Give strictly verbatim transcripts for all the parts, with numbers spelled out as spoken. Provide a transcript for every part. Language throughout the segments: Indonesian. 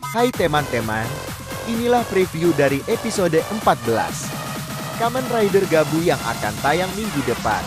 Hai teman-teman, inilah preview dari episode empat belas Kamen Rider Gabu yang akan tayang minggu depan.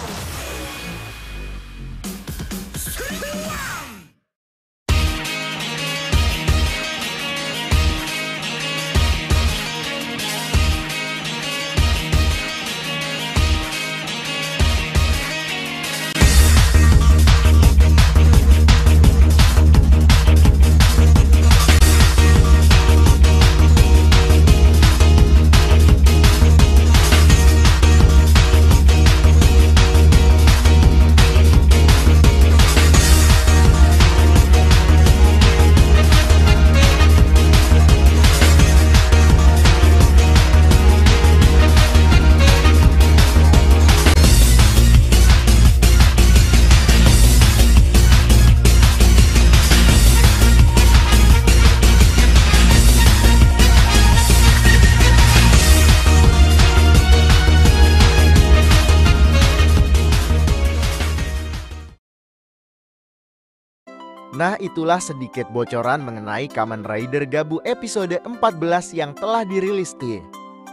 Nah, itulah sedikit bocoran mengenai Kamen Rider Gabu episode empat belas yang telah dirilis nih.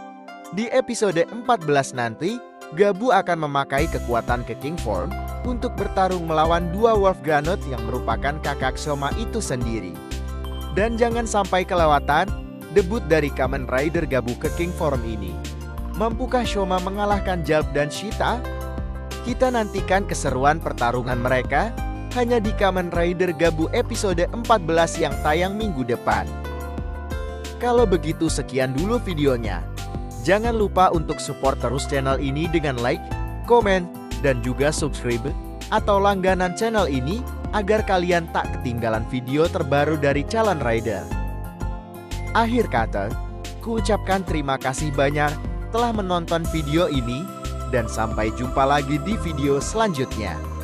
Di episode empat belas nanti, Gabu akan memakai kekuatan Keking Form untuk bertarung melawan dua Wolf Granot yang merupakan kakak Shoma itu sendiri. Dan jangan sampai kelewatan debut dari Kamen Rider Gabu Keking Form ini. Mampukah Shoma mengalahkan Jalp dan Shita? Kita nantikan keseruan pertarungan mereka hanya di Kamen Rider Gabu episode empat belas yang tayang minggu depan. Kalau begitu sekian dulu videonya. Jangan lupa untuk support terus channel ini dengan like, komen, dan juga subscribe atau langganan channel ini agar kalian tak ketinggalan video terbaru dari Kamen Rider. Akhir kata, ku ucapkan terima kasih banyak telah menonton video ini dan sampai jumpa lagi di video selanjutnya.